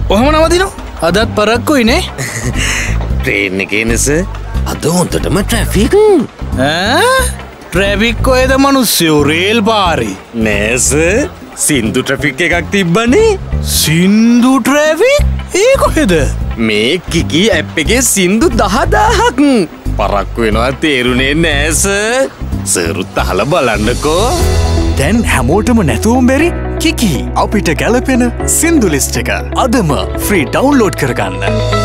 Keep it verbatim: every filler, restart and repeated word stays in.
ඔහම නවතිනෝ අදත් පරක්කුයිනේ ට්‍රේන් එකේ නේ සර් අද හොඳටම ට්‍රැෆික් ට්‍රැෆික් කොහෙද මිනිස්සු රේල් පාරේ නෑ සර් සින්දු ට්‍රැෆික් එකක් තිබ්බනේ සින්දු ට්‍රැෆික් ඒ කොහෙද මේ කිකි ඇප් එකේ සින්දු දහදාහක් පරක්කු වෙනවා තේරුනේ නෑ සර් සරුත් අහලා බලන්නකෝ දැන් හැමෝටම නැතුවම බැරි කිකි අපිට ගැලපෙන සින්දු ලිස්ට් එක අදම ෆ්‍රී ඩවුන්ලෝඩ් කරගන්න